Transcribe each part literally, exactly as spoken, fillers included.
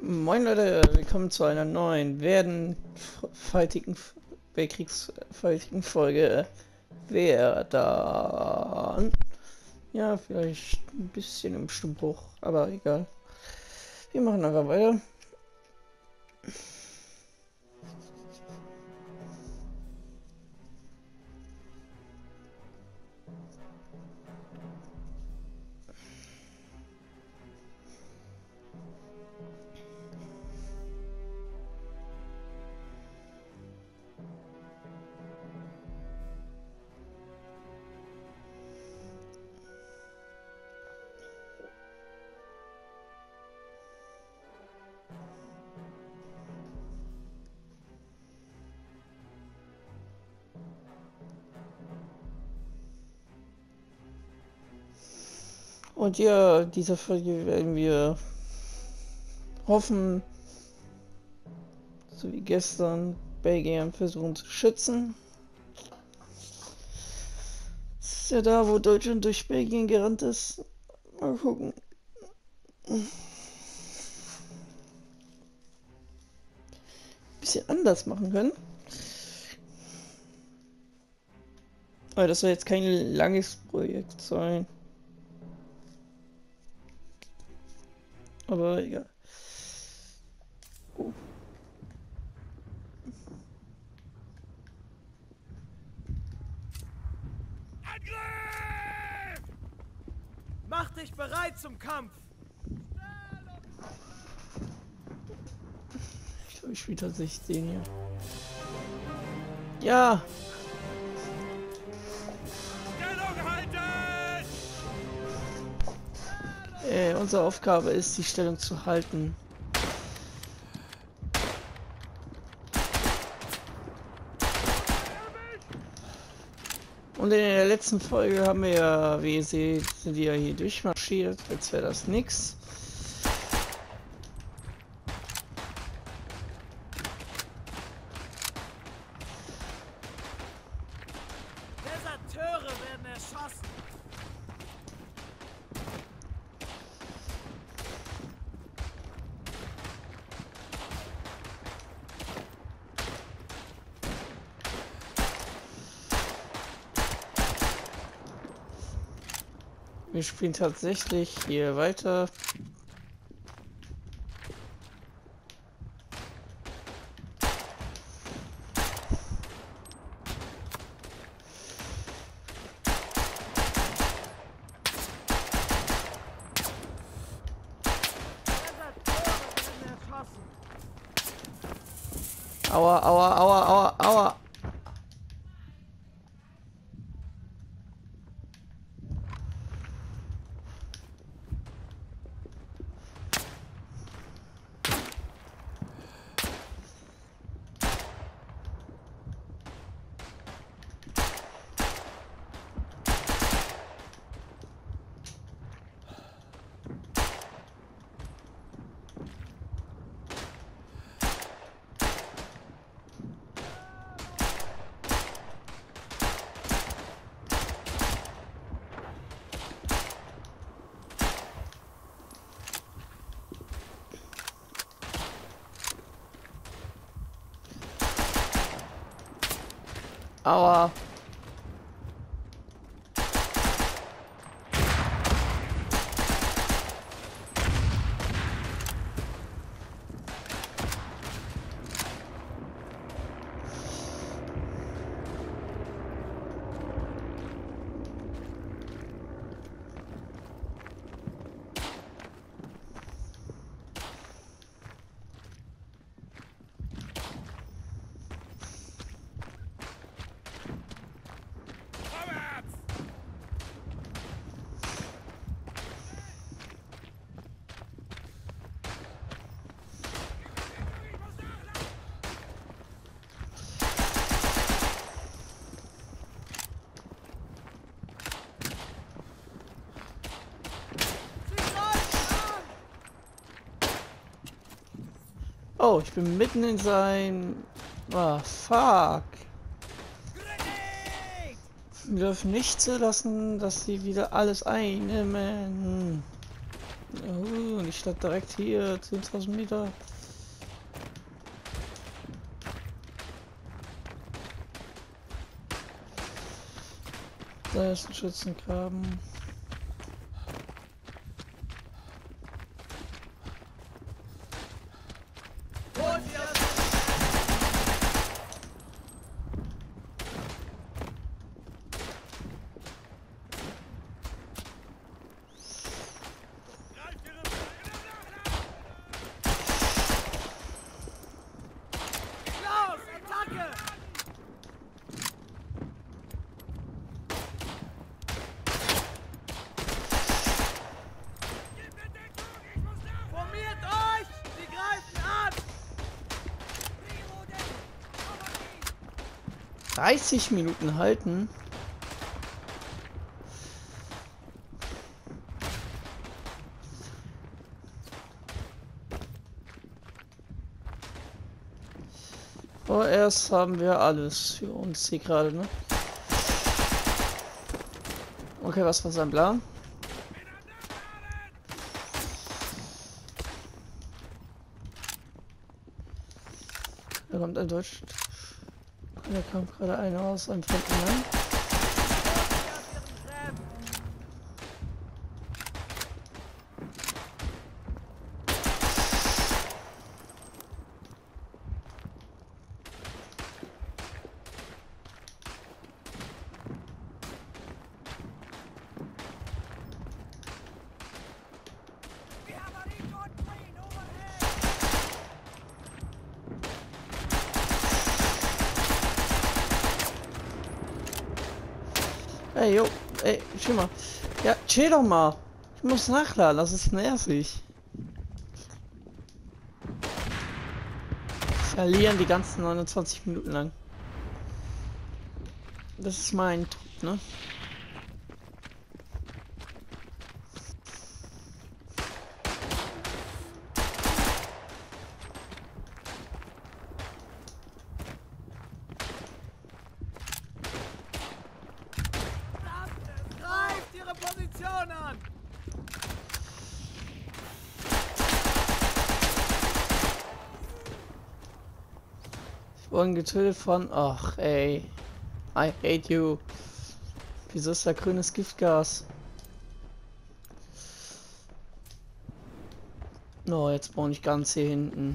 Moin Leute, willkommen zu einer neuen werden fightigen Weltkriegsfightigen Folge. Wer dann? Ja, vielleicht ein bisschen im Stimmbruch, aber egal. Wir machen einfach weiter. Und ja, diese Folge werden wir hoffen, so wie gestern, Belgien versuchen zu schützen. Das ist ja da, wo Deutschland durch Belgien gerannt ist. Mal gucken. Bisschen anders machen können. Aber das soll jetzt kein langes Projekt sein. Aber egal. Oh. Angriff! Mach dich bereit zum Kampf! Ich glaube, ich spiele tatsächlich den hier. Ja! Stellung halten! Äh, unsere Aufgabe ist, die Stellung zu halten. Und in der letzten Folge haben wir ja, wie ihr seht, sind die ja hier durchmarschiert, als wäre das nix. Deserteure werden erschossen! Wir spielen tatsächlich hier weiter. Aua, aua, aua, aua, aua. Aua. Oh, ich bin mitten in sein... Ah, fuck. Wir dürfen nicht zulassen, dass sie wieder alles einnehmen. Oh, die Stadt direkt hier, zehntausend Meter. Da ist ein Schützengraben. Holt ihr das? Greift ihre Klaus, Attacke! Formiert euch! Sie greifen an! dreißig Minuten halten. Vorerst haben wir alles für uns hier gerade, ne? Okay, was war sein Plan? Da kommt ein Deutsch. Da kam gerade einer aus einem fremden Land. Ey, jo, ey, chill mal. Ja, chill doch mal. Ich muss nachladen, das ist nervig. Verlieren die ganzen neunundzwanzig Minuten lang. Das ist mein Trupp, ne? Greift ihre Position an! Ich wurde getötet von... Ach, ey. I hate you. Wieso ist da grünes Giftgas? No, jetzt brauche ich ganz hier hinten.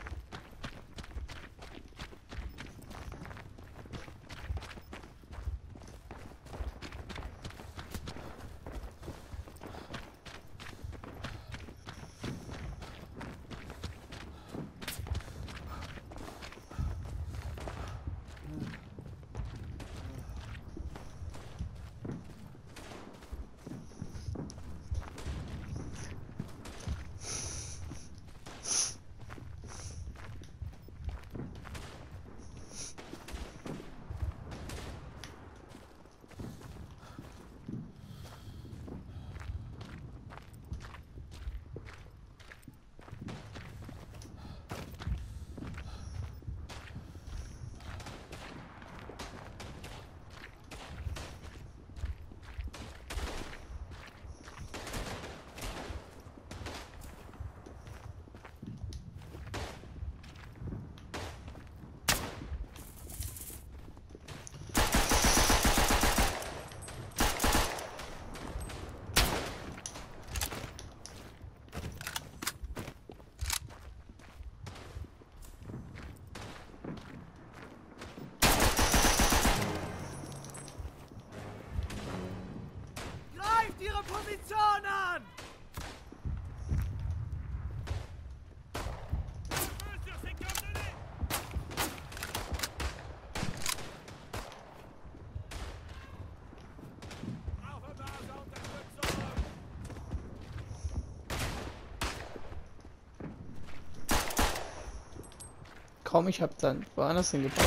Greift ihre Position an! Kaum, ich hab dann woanders hingebracht.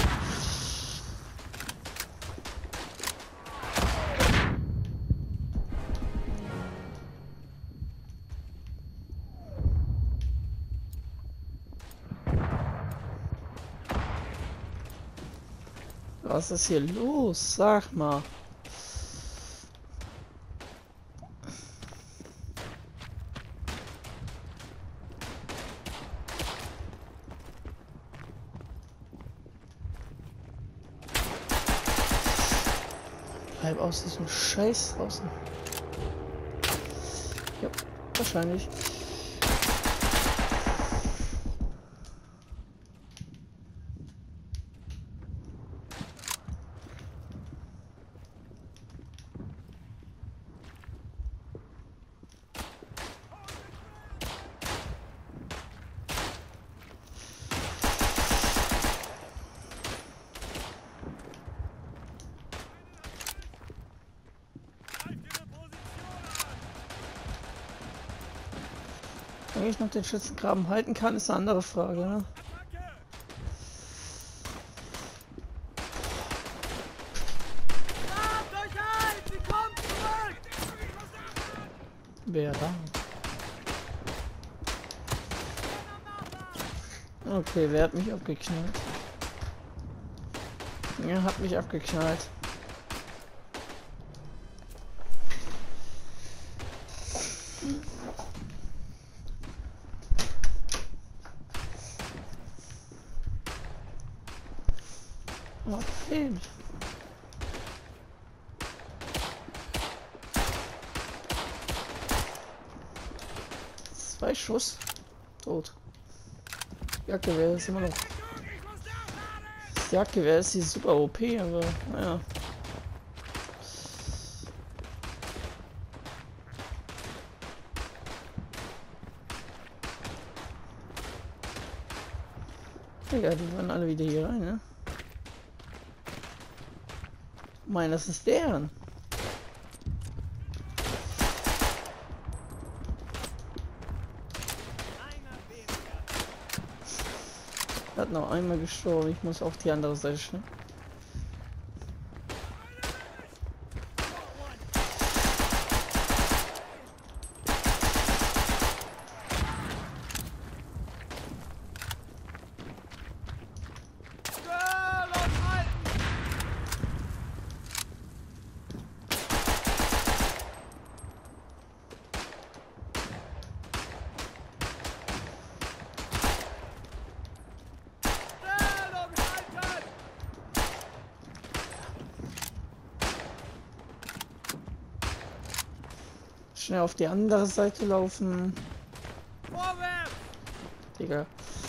Was ist hier los? Sag mal. Bleib aus diesem Scheiß draußen. Ja, wahrscheinlich. Wenn ich noch den Schützengraben halten kann, ist eine andere Frage, ne? Wer da? Okay, wer hat mich abgeknallt? Er hat mich abgeknallt. Oh, fehlt. Zwei Schuss. Tot. Jagdgewehr ist immer noch. Das Jagdgewehr ist die super O P, aber naja. Egal, die waren alle wieder hier rein, ne? Mein, das ist deren. Er hat noch einmal gestorben. Ich muss auf die andere Seite schnell. Schnell auf die andere Seite laufen. Vorwärts! Digga.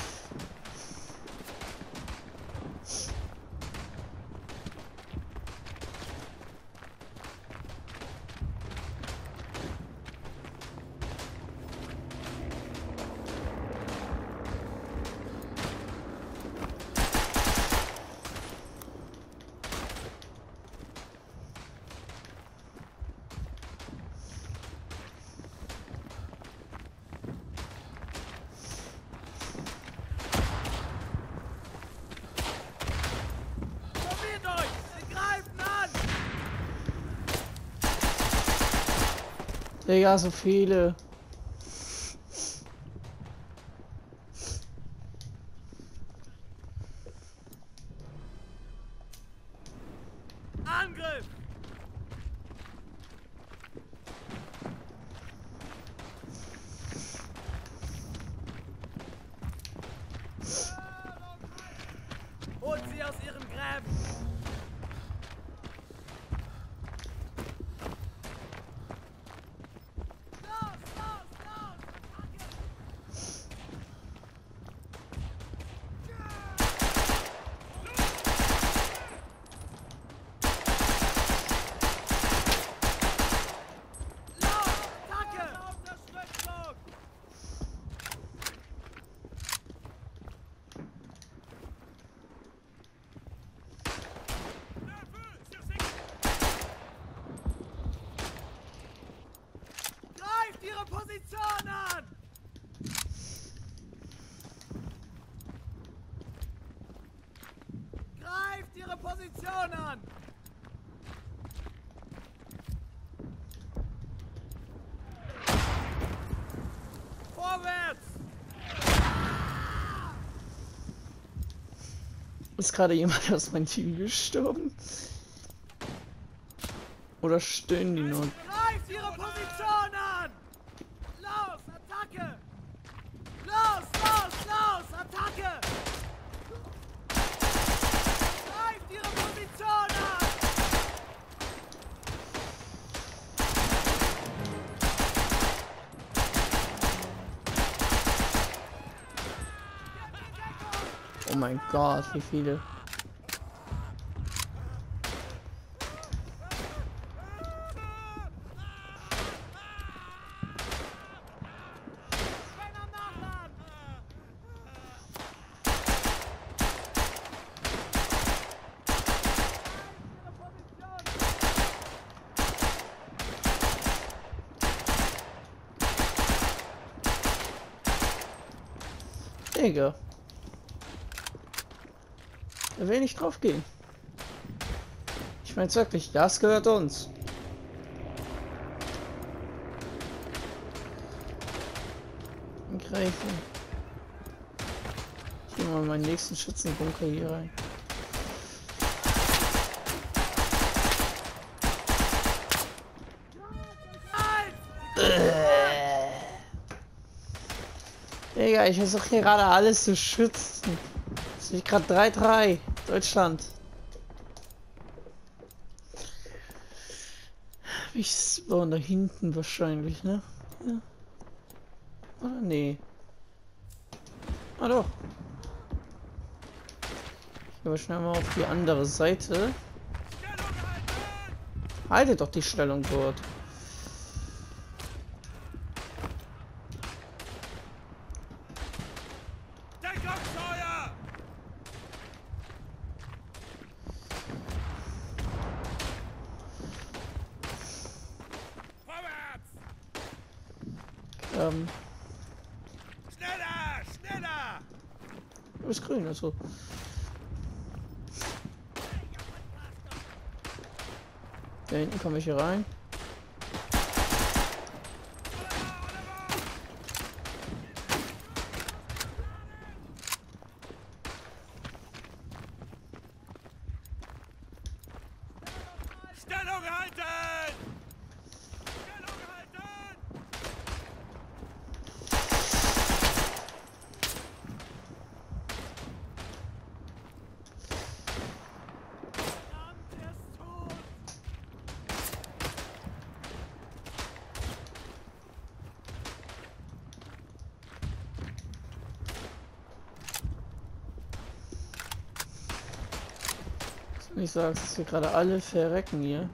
Digga, so viele. Angriff! Holt sie aus ihren Gräben! Position an! Greift ihre Position an! Vorwärts! Ist gerade jemand aus meinem Team gestorben? Oder stöhnen die nur? Greift ihre Position an! Los, Attacke! Los, los, los, Attacke! Greift ihre Position an! Oh mein Gott, wie viele. Digga. Er will nicht drauf gehen. Ich meine wirklich, das gehört uns. Greifen. Ich nehme mal meinen nächsten Schützenbunker hier rein. Digga, ich versuche hier gerade alles zu schützen. Es ist gerade drei drei. Deutschland. Ich spawn da hinten wahrscheinlich, ne? Ja. Oder nee. Ah doch. Ich gehe aber schnell mal auf die andere Seite. Haltet doch die Stellung dort. Ähm. Schneller, schneller! Du bist grün, also. Da hinten komme ich hier rein. Stellung halten! Stellung halten! Verdammt, er ist tot! Ich sag's, dass wir gerade alle verrecken hier.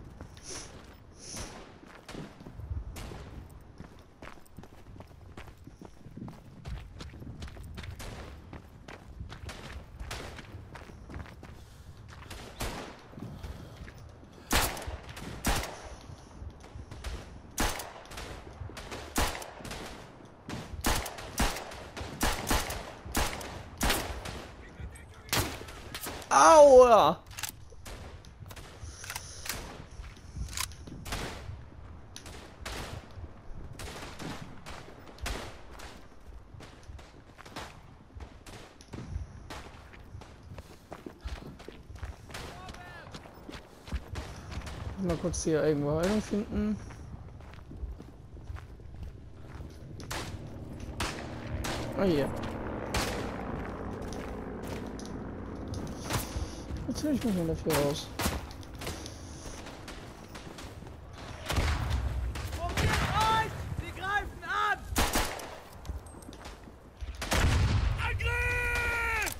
Aua! Mal kurz hier irgendwo Heilung finden. Ah, hier. Natürlich muss man dafür raus. Probiert euch! Sie greifen an! Angriff!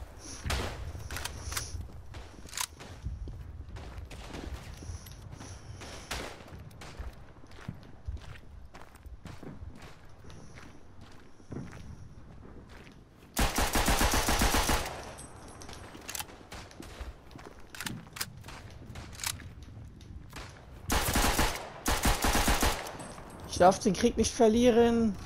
Ich darf den Krieg nicht verlieren.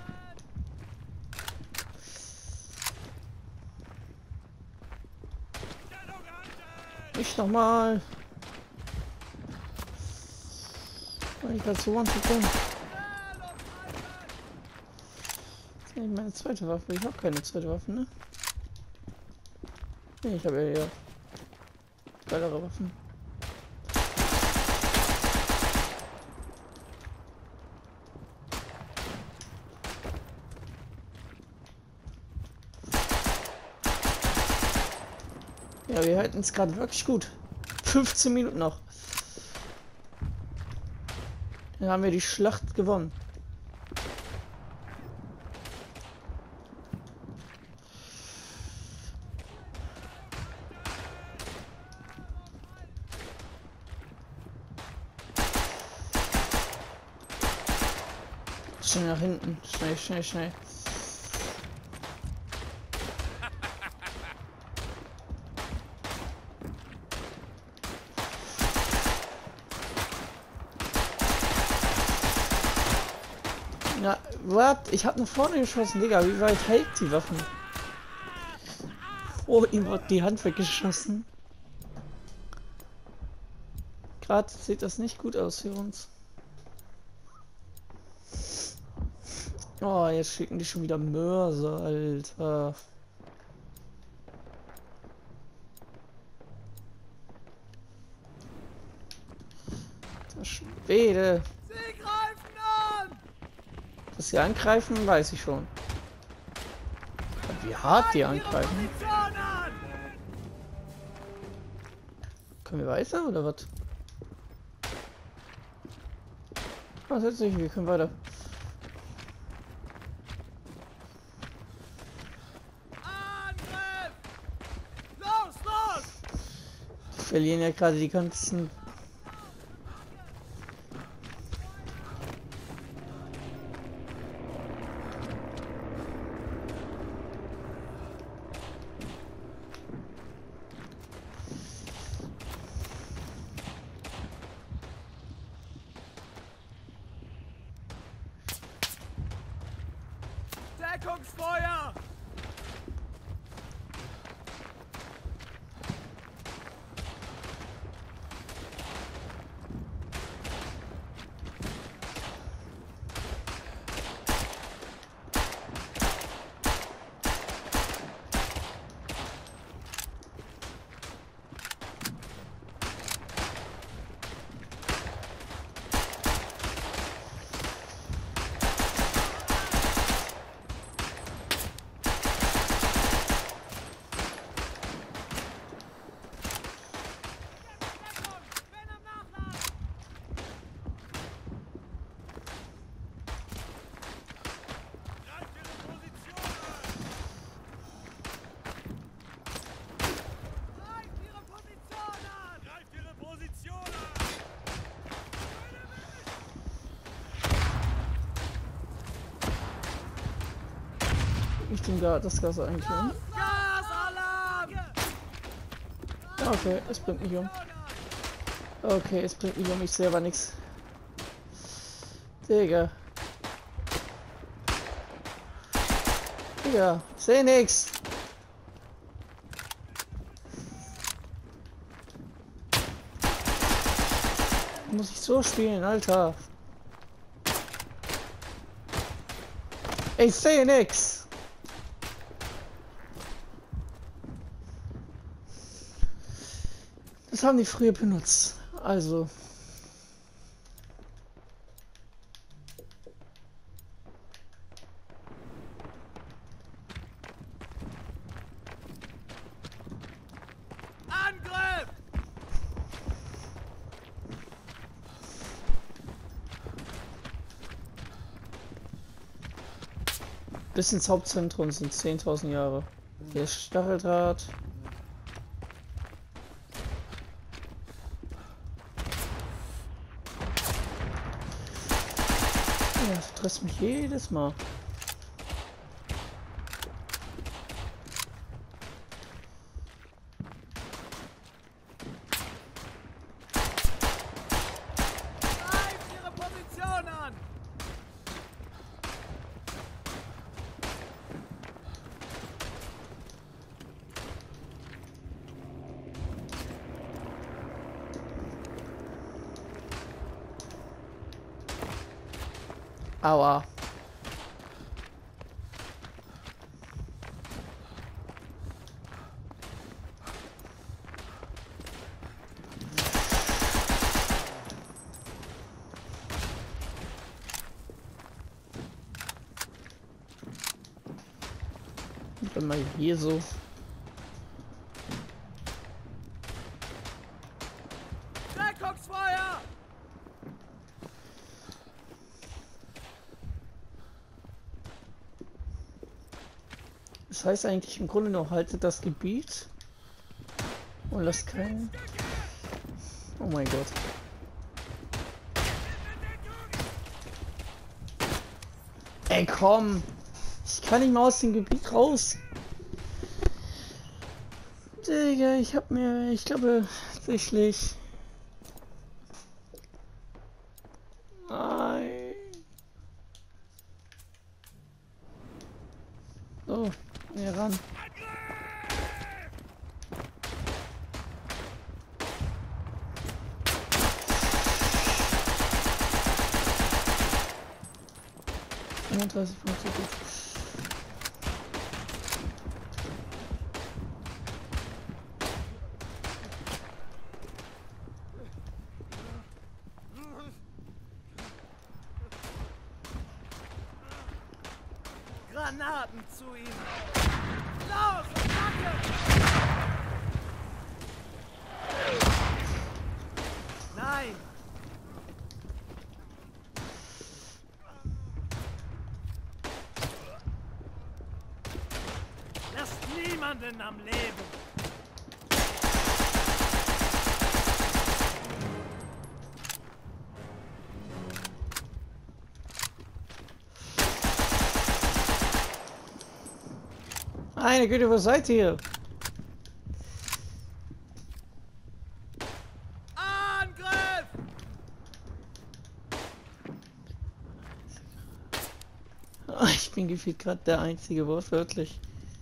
Nicht nochmal. Ich gerade zu one bekommen. Das ist nicht meine zweite Waffe. Ich habe keine zweite Waffe, ne? Nee, ich habe ja hier geilere Waffen. Ja, wir halten es gerade wirklich gut. fünfzehn Minuten noch. Dann haben wir die Schlacht gewonnen. Schnell nach hinten. Schnell, schnell, schnell. Na, what? Ich hab nach vorne geschossen, Digga. Wie weit hält die Waffen? Oh, ihm wird die Hand weggeschossen. Gerade sieht das nicht gut aus für uns. Oh, jetzt schicken die schon wieder Mörser, Alter. Der Schwede. Sie greifen an! Dass sie angreifen, weiß ich schon. Aber wie hart die Greift ihre angreifen. Position an! Können wir weiter oder was? Was jetzt nicht? Wir können weiter. Angriff! Los, los! Wir verlieren ja gerade die ganzen. Deckungsfeuer! Wenn am Nachladen! Greift ihre Position an! Greift ihre Position an! Greift ihre Position an! Ich den Gas, das Gas eigentlich um. Gasalarm! Okay, es bringt mich um. Okay, es bringt mich um. Ich sehe aber nichts. Digga. Digga, seh nix. Muss ich so spielen, Alter. Ich sehe nix. Das haben die früher benutzt. Also. Angriff! Bis ins Hauptzentrum sind zehntausend Jahre. Hier ist Stacheldraht. Ja, das stresst mich jedes Mal. Greift ihre Position an! Aua. Dann mal hier so. Deckungsfeuer! Das heißt eigentlich im Grunde noch, haltet das Gebiet und lasst keinen. Oh mein Gott. Ey, komm. Ich kann nicht mal aus dem Gebiet raus. Digga, ich hab mir, ich glaube, tatsächlich. Nein. So, näher ran. einunddreißig Punkte gut. Granaten zu ihm! Los, Attacke! Nein! Lasst niemanden am Leben! Meine Güte, wo seid ihr? Angriff! Ah, ich bin gefühlt gerade der einzige, wortwörtlich.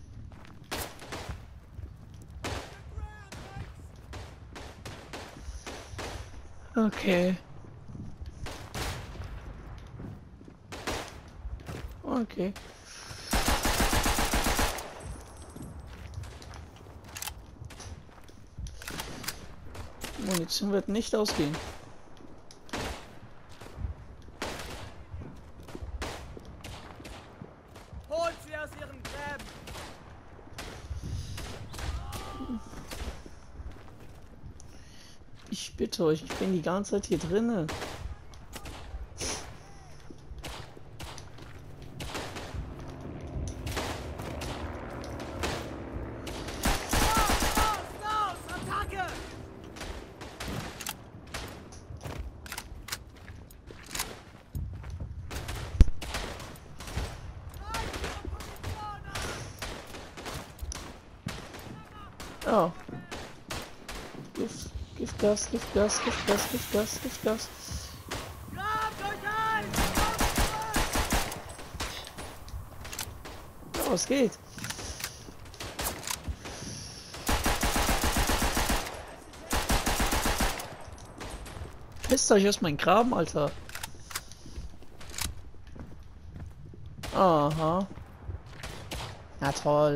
Okay. Okay. Munition wird nicht ausgehen. Holt sie aus ihren Gräben! Ich bitte euch, ich bin die ganze Zeit hier drinnen. Los, los, Attacke! Oh. Gift, Giftgas, Giftgas, Giftgas, Giftgas, Giftgas. Grabt euch ein! Oh, es geht. Pisst euch aus meinem Graben, Alter. Aha. Na toll.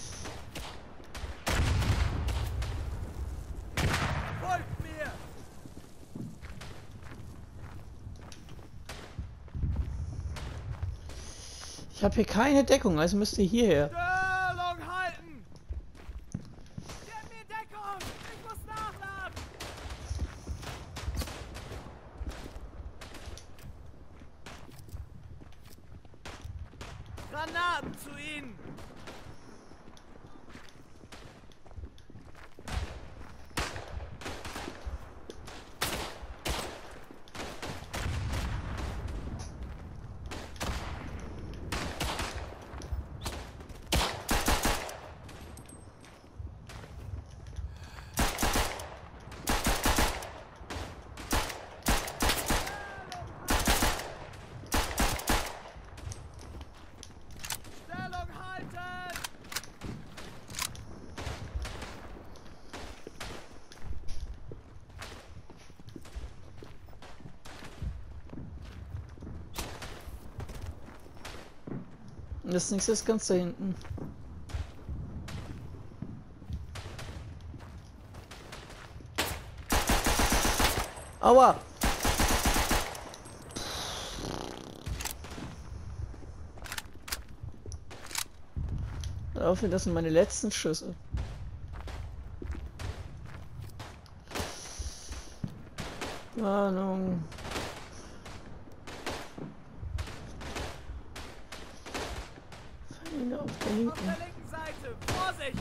Folgt mir! Ich habe hier keine Deckung, also müsst ihr hierher. Stellung halten! Gib mir Deckung! Ich muss nachladen! Granaten zu ihnen! Stellung halten! Das nächste ist ganz da hinten. Aua! Dafür, das sind meine letzten Schüsse. Warnung. Feinde auf der Auf der linken. linken Seite! Vorsicht!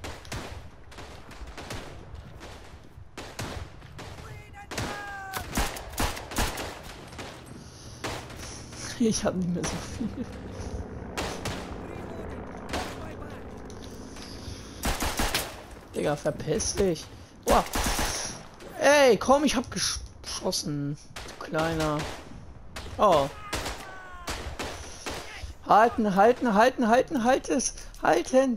Zu ihnen! Ich habe nicht mehr so viel. Digga, verpiss dich. Boah. Ey, komm, ich hab geschossen. Du kleiner. Oh. Halten, halten, halten, halten, halt es. Halten.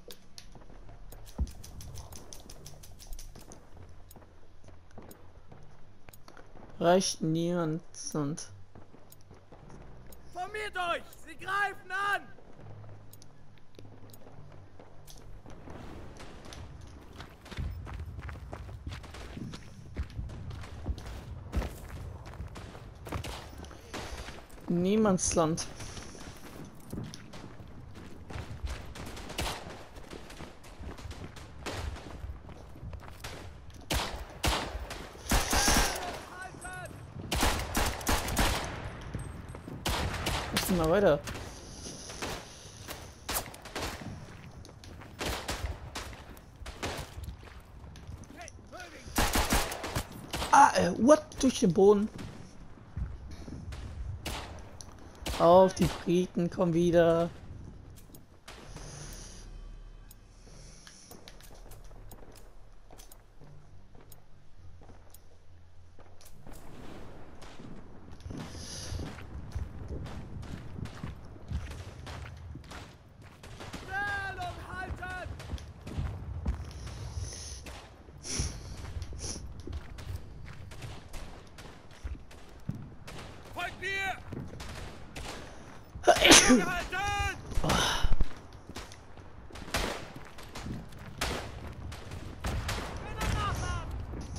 Reicht niemand und. Formiert euch! Sie greifen an! Niemandsland. Müssen wir weiter. Ah, äh, what? Durch den Boden. Auf, die Briten kommen wieder. Stellung halten! Folgt mir! Stellung halten! Männer nachladen!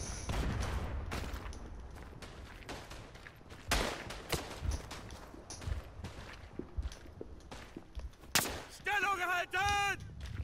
Stellung halten!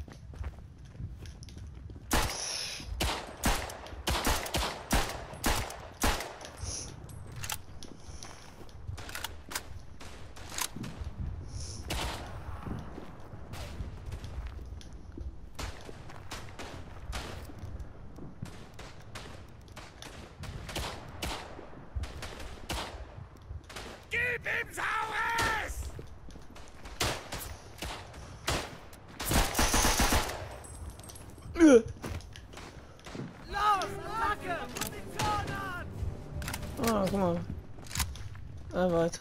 Gib ihm Saures! Äh. Los, Attacke! Position an! Ah, guck mal. Ah, weit.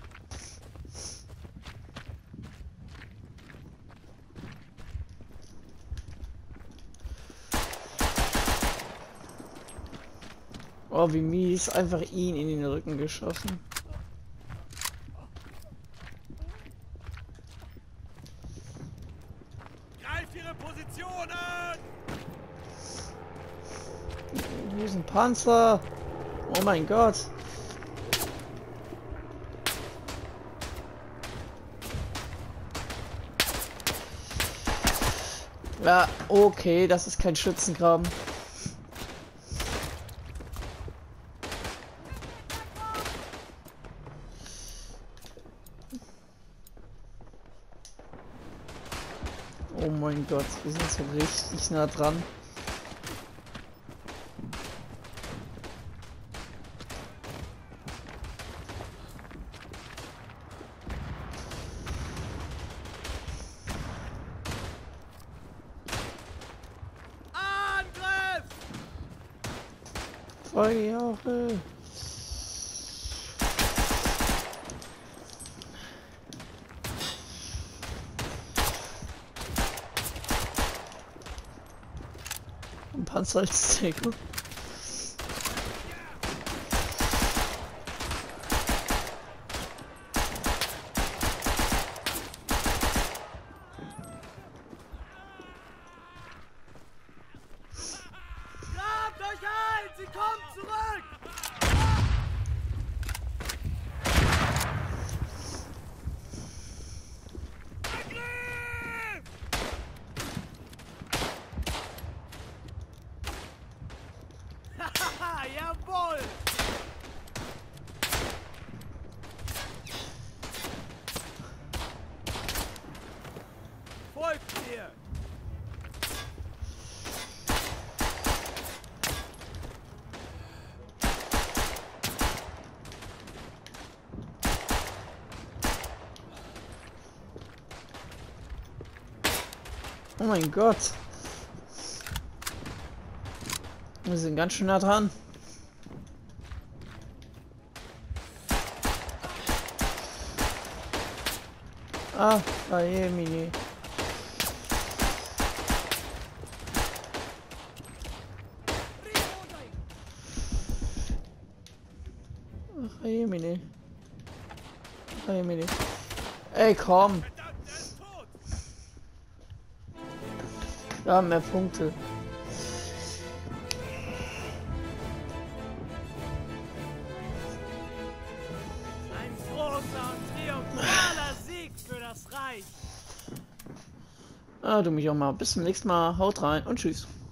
Oh, wie mies. Einfach ihn in den Rücken geschossen. Greift ihre Position an! Hier ist ein Panzer. Oh mein Gott. Ja, okay, das ist kein Schützengraben. Oh mein Gott, wir sind so richtig nah dran. Angriff! Feuerjahre. Ein Panzer als Deko. Grabt euch ein! Sie kommen zurück! Angriff! Haha, jawohl! Folgt mir! Oh mein Gott. Wir sind ganz schön nah dran. Ah, ah je, Mini. Ach, je, Mini. Ach, je, Mini. Ey, komm. Wir haben mehr Punkte. Ein großer und triumphaler Sieg für das Reich. Ah, du mich auch mal. Bis zum nächsten Mal. Haut rein und tschüss.